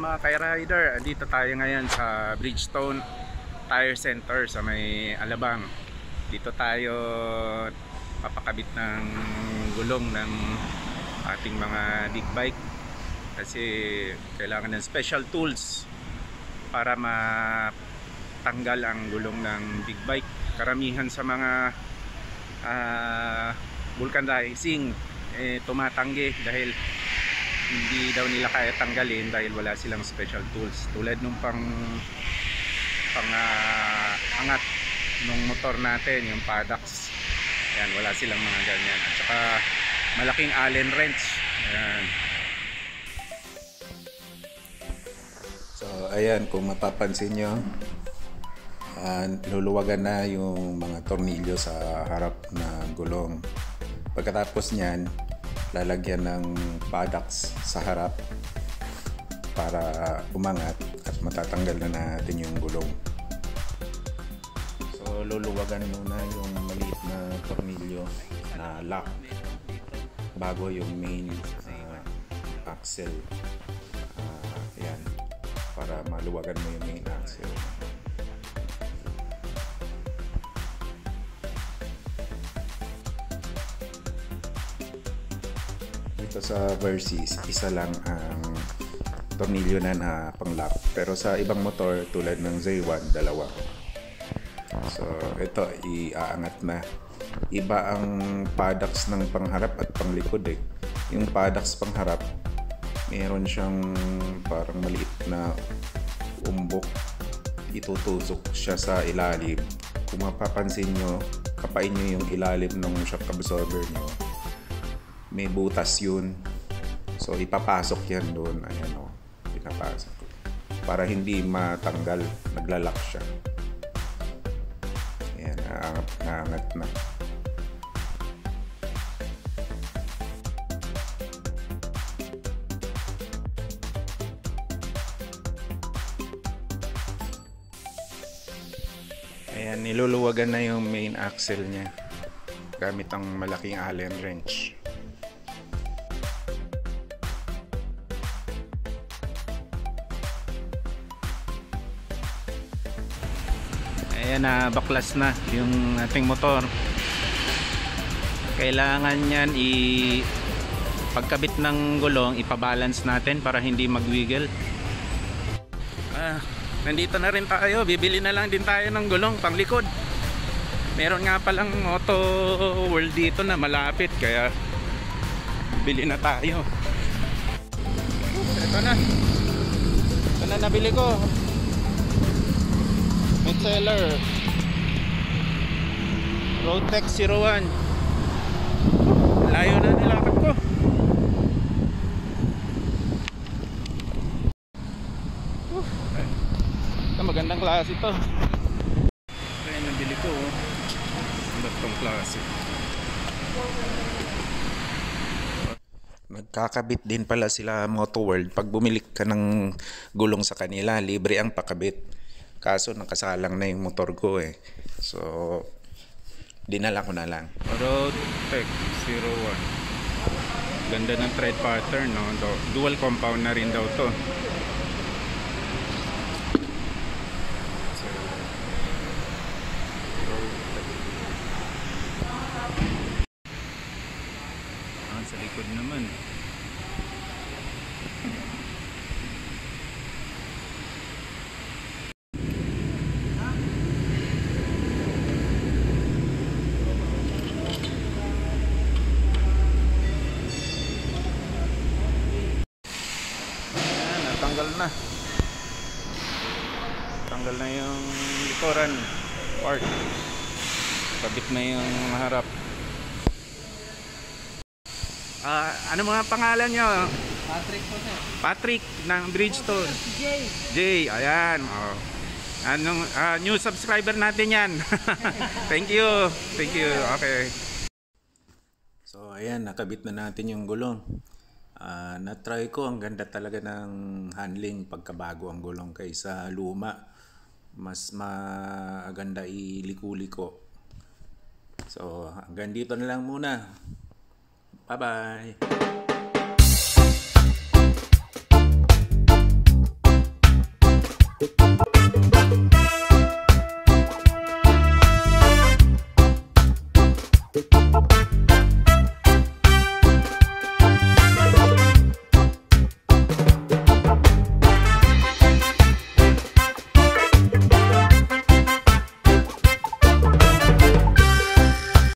mga ka-rider, andito tayo ngayon sa Bridgestone Tire Center sa may Alabang. Dito tayo papakabit ng gulong ng ating mga big bike kasi kailangan ng special tools para matanggal ang gulong ng big bike. Karamihan sa mga vulcanizing tumatanggi dahil hindi daw nila kaya tanggalin dahil wala silang special tools tulad nung angat nung motor natin, yung paddocks. Ayan, wala silang mga ganyan. At saka malaking Allen wrench. Ayan. So ayan, kung mapapansin nyo, luluwagan na yung mga tornilyo sa harap na gulong. Pagkatapos nyan, lalagyan ng paddocks sa harap para umangat at matatanggal na natin yung gulong. So luluwagan muna yung maliit na tornilyo na lock bago yung main axle. Ayan, para maluwagan mo yung main axle. Ito sa Versys, isa lang ang tornilyo na pang-lock. Pero sa ibang motor tulad ng Z1, dalawa. So ito, iaangat na. Iba ang paddocks ng pangharap at panglikod eh. Yung paddocks pangharap, meron siyang parang maliit na umbok. Itutusok siya sa ilalim. Kung mapapansin nyo, kapain nyo yung ilalim ng shock absorber nyo. May butas yun. So ipapasok yan doon. Ayan o. Pinapasok. Para hindi matanggal. Naglalak siya. Ayan. Naangat na. Ayan. Niluluwagan na yung main axle niya gamit ang malaking Allen wrench. Ayan na, baklas na yung ating motor. Kailangan yan pagkabit ng gulong, ipabalance natin para hindi magwiggle. Nandito na rin tayo, bibili na lang din tayo ng gulong panglikod. Meron nga palang Auto World dito na malapit, kaya bili na tayo. Ito na nabili ko. Metzeler Roadtech 01. Layo na nilakad ko. Ito magandang klase ito. Kaya nabili ko. Magandang klase. Nagkakabit din pala sila Moto World. Pag bumili ka ng gulong sa kanila, libre ang pakabit. Kaso nakasalang na yung motor ko eh. So dinala ko na lang. Roadtech 01. Ganda ng tread pattern, no? Dual compound na rin daw to. Sa likod naman. Tanggal na yung likuran part, kabit na yung harap. Ano mga pangalan nyo? Patrick po sir. Patrick ng Bridgestone. Jay, ayan. New subscriber natin yan. Thank you. Okay. So ayan, nakabit na natin yung gulong. Na-try ko, ang ganda talaga ng handling pagkabago ang gulong kaysa luma. Mas maganda iliko-liko. So hanggang dito na lang muna. Bye bye.